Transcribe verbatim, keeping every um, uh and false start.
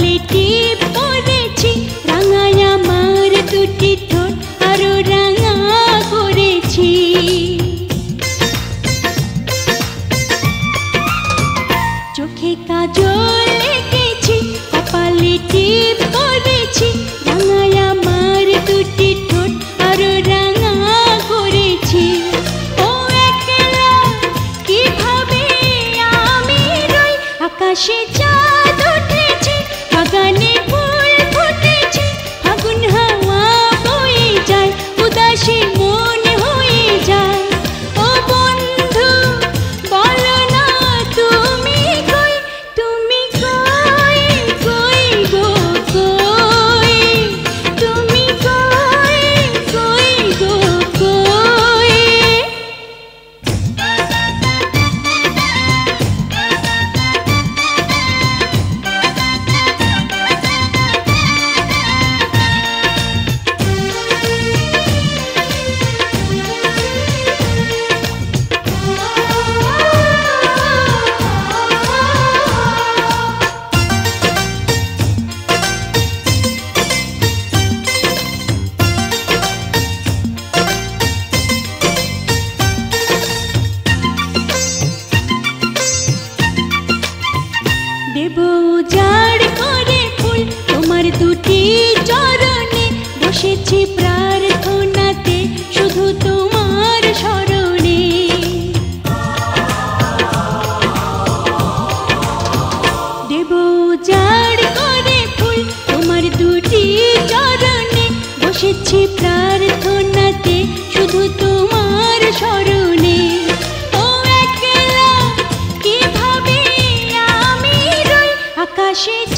কপালে টিপ পরেছি, রাঙায় আমার দুটি ঠোঁট আরো রাঙা করেছি। চোখে কাজল এঁকেছি, কপালে টিপ পরেছি, রাঙায় আমার দুটি ঠোঁট আরো রাঙা করেছি। ও একলা কিভাবে আমি রই, আকাশে চাঁদ উঠেছে, বাগানে ফুল ফুটেছে, ফাগুন হাওয়া বয়ে যায়, উদাসী মন হয়ে যায়। ও বন্ধু বলো না তুমি কই, তুমি কই কই গো কই, তুমি কই কই গো কই। দেব উজাড় করে ফুল তোমার দুটি চরণে, বসেছি প্রার্থনাতে শুধু তোমার স্মরণে। দেব উজাড় করে ফুল তোমার দুটি চরণে, বসেছি প্রার্থনাতে শুধু তোমার স্মরণে। ও একলা কিভাবে আমি রই, আকাশে